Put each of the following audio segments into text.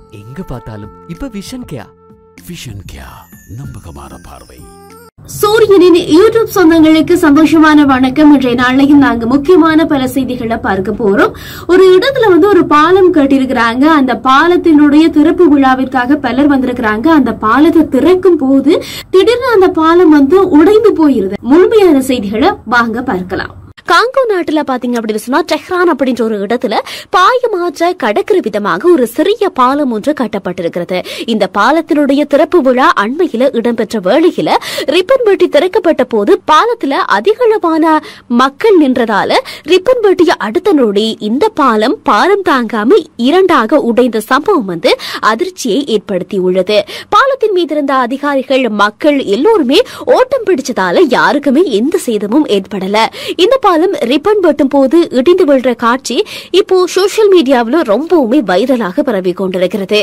எங்க பார்த்தாலும் இப்ப விஷன் கேயா நம்பகமான பார்வை. சூரியனின் யூடியூப் சொந்தங்களுக்கு சந்தோஷமான வணக்கம். இன்றைய நாளையும் நாங்க முக்கியமான பல செய்திகளை பார்க்க போறோம். ஒரு இடத்துல ஒரு பாலம் கட்டிருக்கிறாங்க. அந்த பாலத்தினுடைய திறப்பு விழாவிற்காக பலர் வந்திருக்கிறாங்க. அந்த பாலத்தை திறக்கும் போது திடீர்னு அந்த பாலம் உடைந்து போயிருது. முழுமையான செய்திகளை வாங்க பார்க்கலாம். காங்கோ நாட்டுல பாத்தீங்க அப்படின்னு சொன்னா டெஹ்ரான் அப்படின்ற ஒரு இடத்துல பாயமாற்ற கடற்கிற விதமாக ஒரு சிறிய பாலம் ஒன்று கட்டப்பட்டிருக்கிறது. இந்த பாலத்தினுடைய திறப்பு விழா அண்மையில இடம்பெற்ற வேளையில ரிப்பன் வெட்டி திறக்கப்பட்ட போது பாலத்துல அதிகளவான மக்கள் நின்றதால ரிப்பன் வெட்டிய அடுத்த நொடி இந்த பாலம் தாங்காம இரண்டாக உடைந்த சம்பவம் அதிர்ச்சியை ஏற்படுத்தியுள்ளது. பாலத்தின் மீது இருந்த அதிகாரிகள் மக்கள் எல்லோருமே ஓட்டம் பிடிச்சதால யாருக்குமே எந்த சேதமும் ஏற்படல. இந்த பாலம் ரிப்பன் வெட்டும் போது இடிந்து விழுற காட்சி இப்போ சோசியல் மீடியாவில் ரொம்பவுமே வைரலாக பரவி கொண்டிருக்கிறது.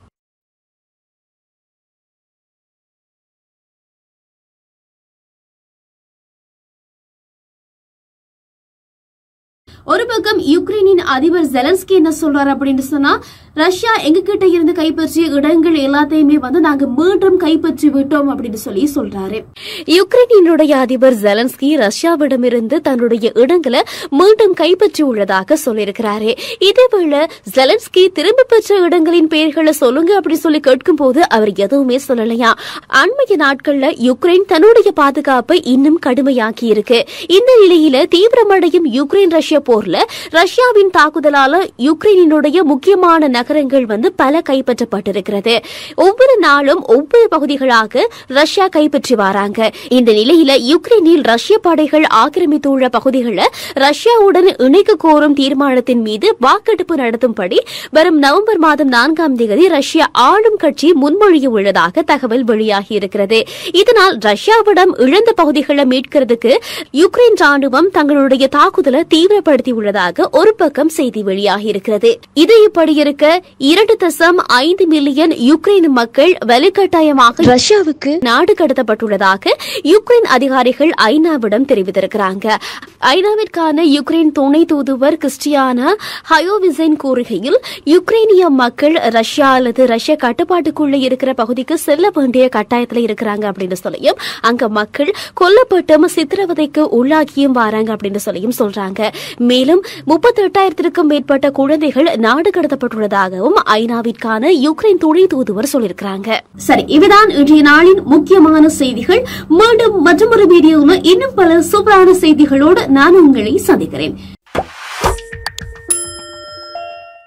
ஒரு பக்கம் யுக்ரைனின் அதிபர் ஜெலன்ஸ்கி என்ன சொல்றாரு அப்படின்னு சொன்னா, ரஷ்யா எங்க கிட்ட இருந்து கைப்பற்றிய இடங்கள் எல்லாத்தையுமே நாங்க மீண்டும் கைப்பற்றி விட்டோம் அப்படின்னு சொல்றாரு. யுக்ரைனினுடைய அதிபர் ஜெலன்ஸ்கி ரஷ்யாவிடமிருந்து தன்னுடைய இடங்களை மீண்டும் கைப்பற்றி உள்ளதாக சொல்லியிருக்கிறாரு. இதேவேளை ஜெலன்ஸ்கி திரும்ப பெற்ற இடங்களின் பெயர்களை சொல்லுங்க அப்படின்னு கேட்கும் போது அவர் எதுவுமே சொல்லலையா. அண்மைய நாட்கள்ல யுக்ரைன் தன்னுடைய பாதுகாப்பை இன்னும் கடுமையாக்கி இருக்கு. இந்த நிலையில தீவிரமடையும் யுக்ரைன் ரஷ்யா போர்ல ரஷ்யாவின் தாக்குதலால யுக்ரைனினுடைய முக்கியமான நகரங்கள் பல கைப்பற்றப்பட்டிருக்கிறது. ஒவ்வொரு நாளும் ஒவ்வொரு பகுதிகளாக ரஷ்யா கைப்பற்றி வராங்க. இந்த நிலையில யுக்ரைனில் ரஷ்ய படைகள் ஆக்கிரமித்துள்ள பகுதிகளை ரஷ்யாவுடன் இணைக்க கோரும் தீர்மானத்தின் மீது வாக்கெடுப்பு நடத்தும்படி வரும் நவம்பர் மாதம் 4ஆம் தேதி ரஷ்ய ஆளும் கட்சி முன்மொழிய உள்ளதாக தகவல் வெளியாகி இருக்கிறது. இதனால் ரஷ்யாவிடம் இழந்த பகுதிகளை மீட்கிறதுக்கு யுக்ரைன் ராணுவம் தங்களுடைய தாக்குதலை தீவிரப்படுத்தியுள்ளதாக ஒரு பக்கம் செய்தி வெளியாகி இருக்கிறது. இது இப்படி இருக்க 2.5 மில்லியன் யுக்ரைன் மக்கள் வலுக்கட்டாயமாக ரஷ்யாவுக்கு நாடு கடத்தப்பட்டுள்ளதாக யுக்ரைன் அதிகாரிகள் ஐநாவிடம் தெரிவித்திருக்கிறாங்க. ஐநாவிற்கான யுக்ரைன் துணை தூதுவர் கிறிஸ்டியானா ஹயோவிசைன் கூறுகையில், யுக்ரைனிய மக்கள் ரஷ்யா அல்லது ரஷ்ய கட்டுப்பாட்டுக்குள்ள இருக்கிற பகுதிக்கு செல்ல வேண்டிய கட்டாயத்தில் இருக்கிறாங்க அப்படின்னு சொல்லியும், அங்க மக்கள் கொல்லப்பட்டும் சித்திரவதைக்கு உள்ளாகியும் வராங்க அப்படின்னு சொல்லியும் சொல்றாங்க. மேலும் 38,000க்கும் மேற்பட்ட குழந்தைகள் நாடு கடத்தப்பட்டுள்ளதாகவும் ஐநாவிற்கான யுக்ரைன் துணை தூதுவர் சொல்லியிருக்கிறாங்க. சரி, இவைதான் இன்றைய நாளின் முக்கியமான செய்திகள். மீண்டும் மற்றொரு வீடியோவில் இன்னும் பல சூப்பரான செய்திகளோடு நான் உங்களை சந்திக்கிறேன்.